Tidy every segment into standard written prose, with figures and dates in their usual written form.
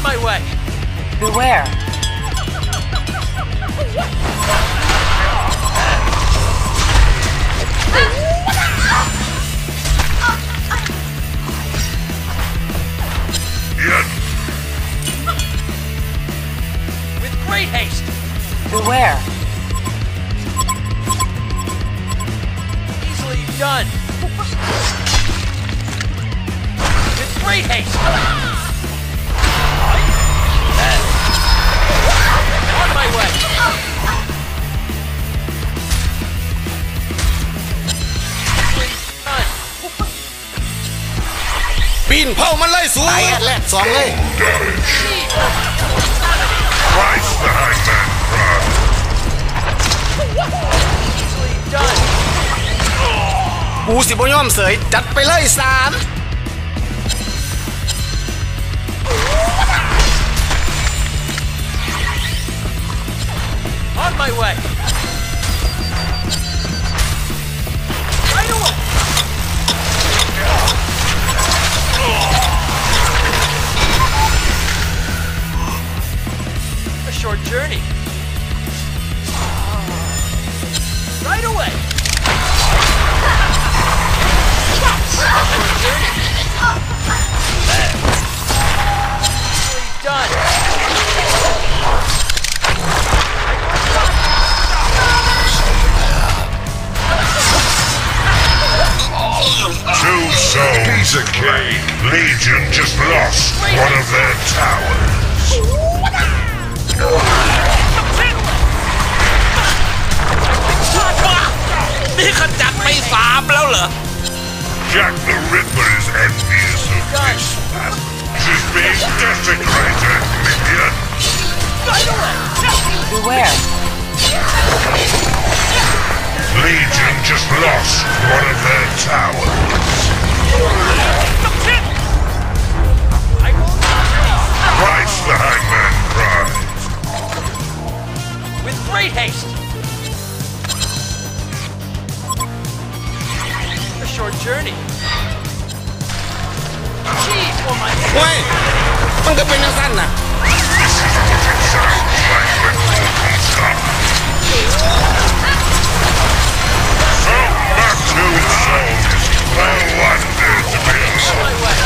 my way. Beware. With great haste. Beware. Easily done. With great haste. On my way. Easily done. ปีนเผามันเลยสูงแรก2เลย Christ the Hangman Prime. Easily done. กูสิบ่ยอมเสยจัดไปเลย3 On my way. Right away. A short journey. Right away. Short journey. Easily done. Two souls. Piece of cake. Legion just lost one of their towers. นี่ขจัดไป3แล้วเหรอ Jack the Ripper is envious of this man. She's being desecrated, minion. Right away. Beware. Legion just lost one of their towers. I will not Christ the Hangman Prime. with great haste. A short journey. Gee, for my เว้ยมันก็เป็นจังซั่นน่ะ This is what it sounds like when mortals come. So back to souls. No wonder to be my way.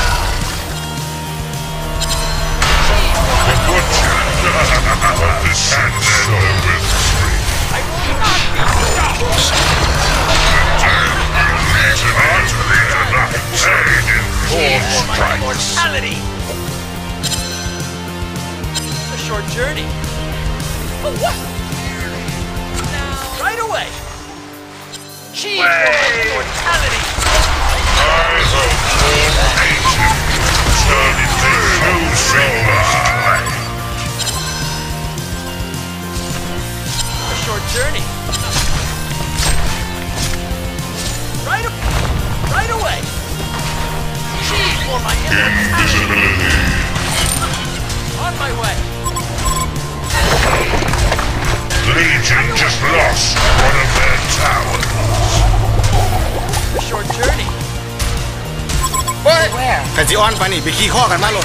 the butcher of the Sandstone with street. I will not be For my immortality. A short journey. Oh, what? Right away. Gee, for my immortality. I hope all ancient turn into new souls. A short journey. Right away. Gee, for my immortality. Invisibility. On my way. Legion just lost one of their towers. A short journey. เว้ย Beware. กันสิออนไปนี่ไปขี้ข้อกันมาโลด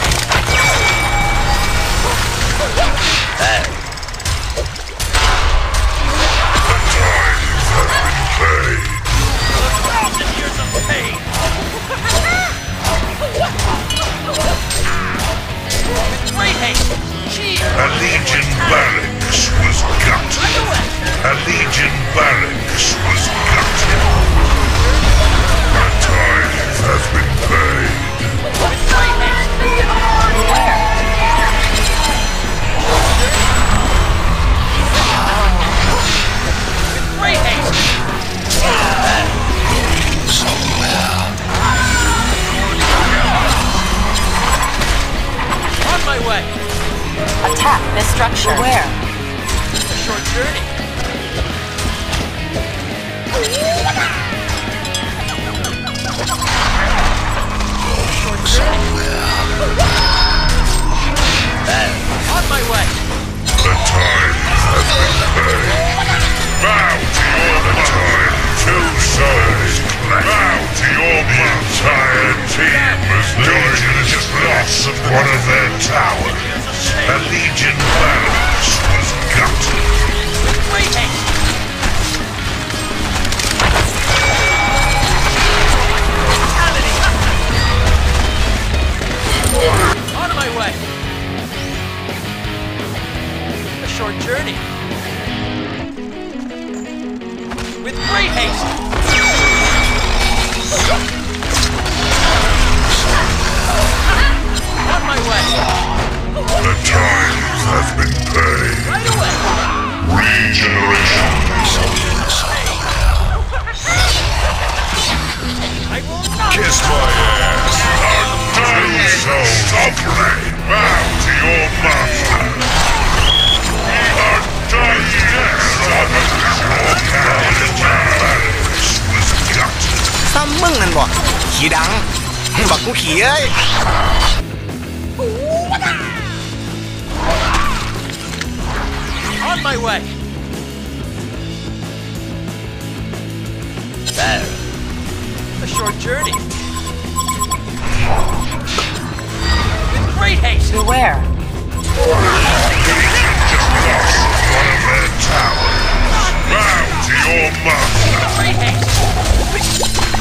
Play. 1,000 years of pain. With great haste. Gee, A Legion barracks was gutted. right away. A Legion barracks was gutted. A tithe has been paid. With great haste. Beware. With great haste. On my way. Attack this structure. Beware. A short journey. Short journey. On my way. The tithe has been paid. Bow to your tithe, two souls. Bow to your entire team as Legion just lost one of their towers. A legion barracks was gutted. Great haste! On my way! A short journey. With great haste! On my way! The times have been paid. Right away! Regeneration. I will not! Kiss my ass. Undying sovereign. Bow to your master. Undying barracks was gutted. ซ้ำมึงนั่นบ่ขี้ดังบักกูขี้เอ้ย On my way! There. A short journey. With great haste! Beware. One of their towers. Bow to your master. Great haste!